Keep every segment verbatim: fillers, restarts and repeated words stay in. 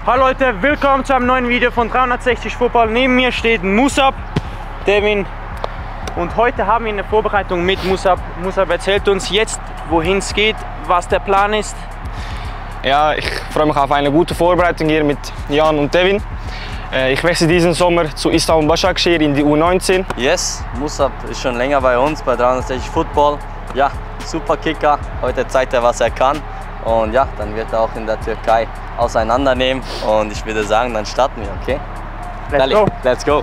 Hallo Leute, willkommen zu einem neuen Video von dreihundertsechzig Football. Neben mir steht Musab, Devin, und heute haben wir eine Vorbereitung mit Musab. Musab erzählt uns jetzt, wohin es geht, was der Plan ist. Ja, ich freue mich auf eine gute Vorbereitung hier mit Jan und Devin. Ich wechsle diesen Sommer zu Istanbul Başakşehir in die U neunzehn. Yes, Musab ist schon länger bei uns, bei dreihundertsechzig Football. Ja, super Kicker, heute zeigt er, was er kann. Und ja, dann wird er auch in der Türkei auseinandernehmen. Und ich würde sagen, dann starten wir, okay? Let's Dali, go! Let's go!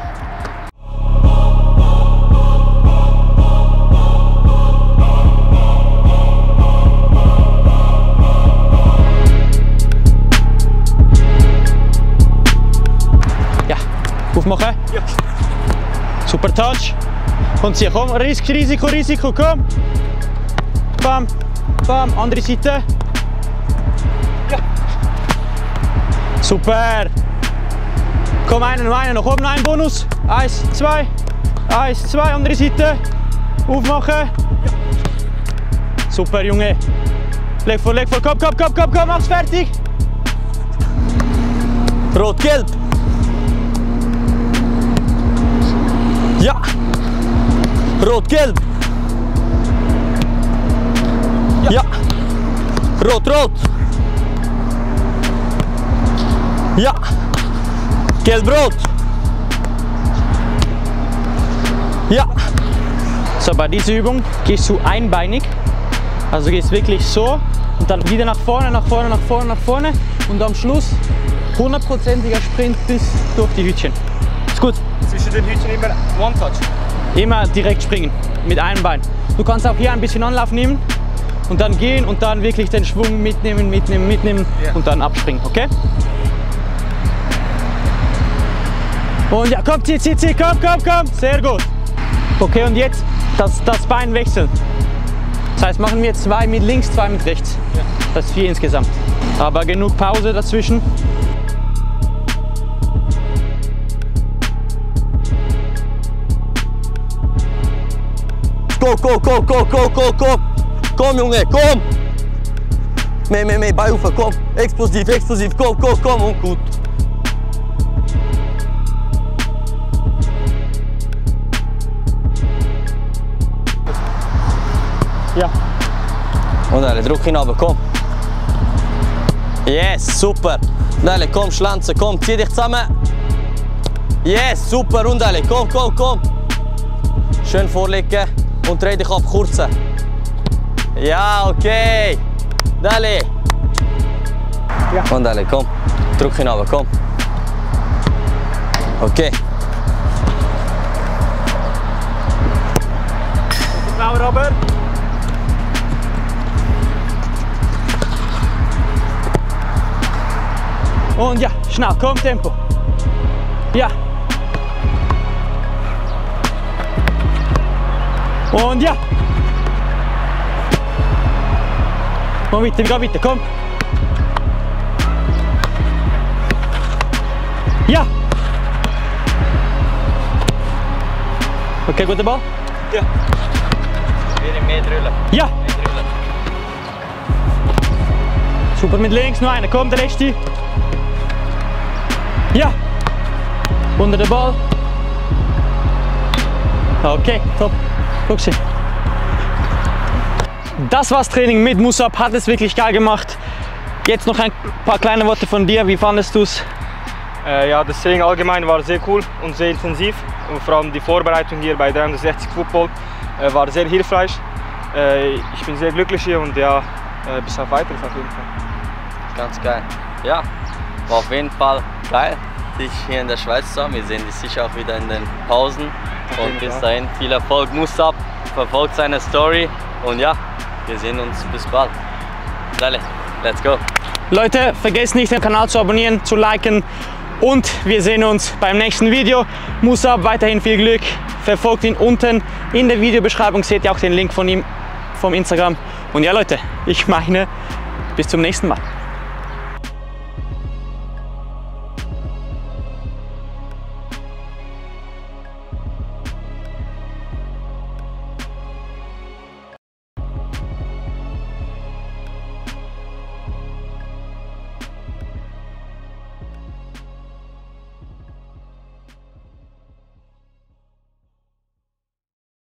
Ja, aufmachen. Ja. Super Touch. Und hier, komm, Risiko, Risiko, Risiko, komm. Bam, bam, andere Seite. Ja. Super. Komm, einen, noch einen, noch oben ein Bonus. Eins, zwei, eins, zwei, andere Seite. Aufmachen. Ja. Super, Junge. Leg vor, leg vor, komm, komm, komm, komm, komm, mach's fertig. Rot-Gelb. Ja. Rot-Gelb. Ja. Ja. Rot-Rot. Ja. Gelb-Rot. Ja. So, bei dieser Übung gehst du einbeinig. Also gehst wirklich so und dann wieder nach vorne, nach vorne, nach vorne, nach vorne und am Schluss hundertprozentiger Sprint bis durch die Hütchen. Ist gut? Zwischen den Hütchen immer One-Touch. Immer direkt springen mit einem Bein. Du kannst auch hier ein bisschen Anlauf nehmen und dann gehen und dann wirklich den Schwung mitnehmen, mitnehmen, mitnehmen yeah. Und dann abspringen, okay? Und ja, komm, zieh, zieh, zieh, komm, komm, komm, sehr gut. Okay, und jetzt das, das Bein wechseln. Das heißt, machen wir zwei mit links, zwei mit rechts. Ja. Das ist vier insgesamt. Aber genug Pause dazwischen. Go, go, go, go, go, go, go. Komm, Junge, komm. Mehr, mehr, mehr, Beiufer, komm. Explosiv, explosiv, komm, komm, komm und gut. Ja. Und alle, druck ihn runter, komm. Yes, super. Und alle, komm, Schlanze, komm, zieh dich zusammen. Yes, super. Und alle, komm, komm, komm. Schön vorlegen und dreh dich ab, kurze. Ja, okay. Dale. Ja. Und alle, komm. Druck ihn runter, komm. Okay. Genau, Robert. Und ja, schnell, komm, Tempo. Ja. Und ja. Komm weiter, geh weiter, komm. Ja. Okay, guter Ball. Ja. Wieder mehr drüllen. Ja. Mehr drüllen. Super mit links, noch einer, komm, der rechte. Ja. Unter den Ball. Okay, top. Guck sie. Das war's Training mit Musab, hat es wirklich geil gemacht. Jetzt noch ein paar kleine Worte von dir, wie fandest du es? Äh, ja, das Training allgemein war sehr cool und sehr intensiv. Und vor allem die Vorbereitung hier bei dreihundertsechzig Football äh, war sehr hilfreich. Äh, ich bin sehr glücklich hier und ja, äh, bis auf weiteres auf jeden Fall. Ganz geil. Ja, war auf jeden Fall geil, dich hier in der Schweiz zu haben. Wir sehen dich sicher auch wieder in den Pausen. Und bis dahin viel Erfolg. Musab, verfolgt seine Story und ja, wir sehen uns bis bald. Dale, let's go. Leute, vergesst nicht, den Kanal zu abonnieren, zu liken und wir sehen uns beim nächsten Video. Musab, weiterhin viel Glück. Verfolgt ihn unten in der Videobeschreibung, seht ihr auch den Link von ihm vom Instagram. Und ja Leute, ich meine, bis zum nächsten Mal.